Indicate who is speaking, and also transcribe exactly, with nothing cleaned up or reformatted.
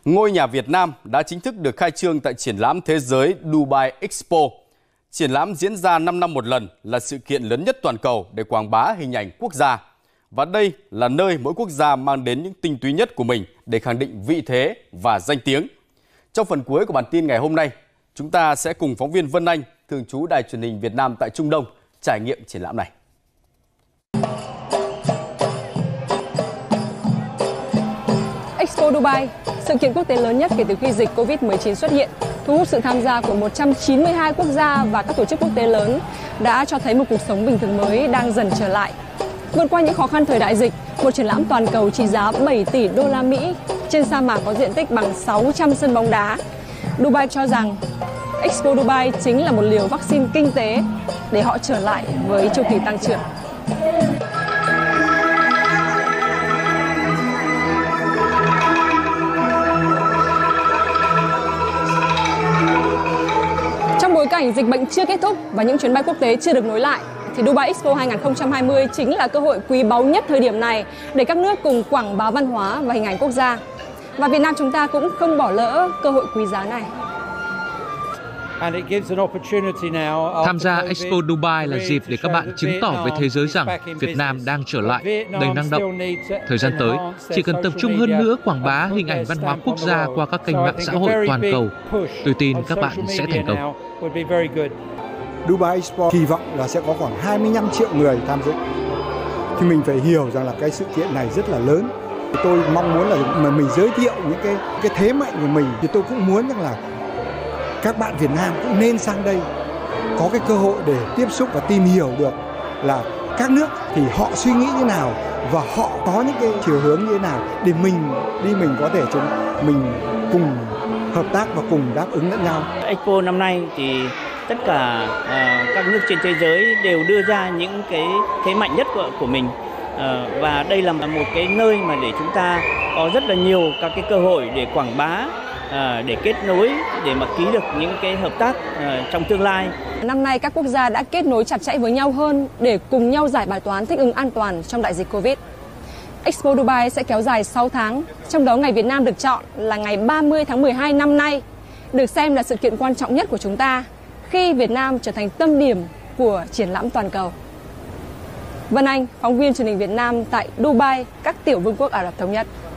Speaker 1: Ngôi nhà Việt Nam đã chính thức được khai trương tại triển lãm thế giới Dubai Expo. Triển lãm diễn ra năm năm một lần, là sự kiện lớn nhất toàn cầu để quảng bá hình ảnh quốc gia. Và đây là nơi mỗi quốc gia mang đến những tinh túy nhất của mình để khẳng định vị thế và danh tiếng. Trong phần cuối của bản tin ngày hôm nay, chúng ta sẽ cùng phóng viên Vân Anh, thường trú Đài Truyền hình Việt Nam tại Trung Đông, trải nghiệm triển lãm này.
Speaker 2: Expo Dubai, sự kiện quốc tế lớn nhất kể từ khi dịch Covid mười chín xuất hiện, thu hút sự tham gia của một trăm chín mươi hai quốc gia và các tổ chức quốc tế lớn, đã cho thấy một cuộc sống bình thường mới đang dần trở lại. Vượt qua những khó khăn thời đại dịch, một triển lãm toàn cầu trị giá bảy tỷ đô la Mỹ trên sa mạc có diện tích bằng sáu trăm sân bóng đá. Dubai cho rằng Expo Dubai chính là một liều vaccine kinh tế để họ trở lại với chu kỳ tăng trưởng. Trong bối cảnh dịch bệnh chưa kết thúc và những chuyến bay quốc tế chưa được nối lại, thì Dubai Expo hai không hai không chính là cơ hội quý báu nhất thời điểm này để các nước cùng quảng bá văn hóa và hình ảnh quốc gia. Và Việt Nam chúng ta cũng không bỏ lỡ cơ hội quý giá này.
Speaker 3: Tham gia Expo Dubai là dịp để các bạn chứng tỏ với thế giới rằng Việt Nam đang trở lại đầy năng động. Thời gian tới, chỉ cần tập trung hơn nữa quảng bá hình ảnh văn hóa quốc gia qua các kênh mạng xã hội toàn cầu, tôi tin các bạn sẽ thành công.
Speaker 4: Dubai Expo kỳ vọng là sẽ có khoảng hai mươi lăm triệu người tham dự. Thì mình phải hiểu rằng là cái sự kiện này rất là lớn. Tôi mong muốn là mà mình giới thiệu những cái cái thế mạnh của mình, thì tôi cũng muốn rằng là các bạn Việt Nam cũng nên sang đây có cái cơ hội để tiếp xúc và tìm hiểu được là các nước thì họ suy nghĩ như nào và họ có những cái chiều hướng như thế nào để mình đi mình có thể chúng mình cùng hợp tác và cùng đáp ứng lẫn nhau.
Speaker 5: Expo năm nay thì tất cả uh, các nước trên thế giới đều đưa ra những cái thế mạnh nhất của, của mình. Uh, và đây là một cái nơi mà để chúng ta có rất là nhiều các cái cơ hội để quảng bá, uh, để kết nối, để mà ký được những cái hợp tác uh, trong tương lai.
Speaker 2: Năm nay các quốc gia đã kết nối chặt chẽ với nhau hơn để cùng nhau giải bài toán thích ứng an toàn trong đại dịch Covid. Expo Dubai sẽ kéo dài sáu tháng, trong đó ngày Việt Nam được chọn là ngày ba mươi tháng mười hai năm nay, được xem là sự kiện quan trọng nhất của chúng ta khi Việt Nam trở thành tâm điểm của triển lãm toàn cầu. Vân Anh, phóng viên Truyền hình Việt Nam tại Dubai, các tiểu vương quốc Ả Rập Thống Nhất.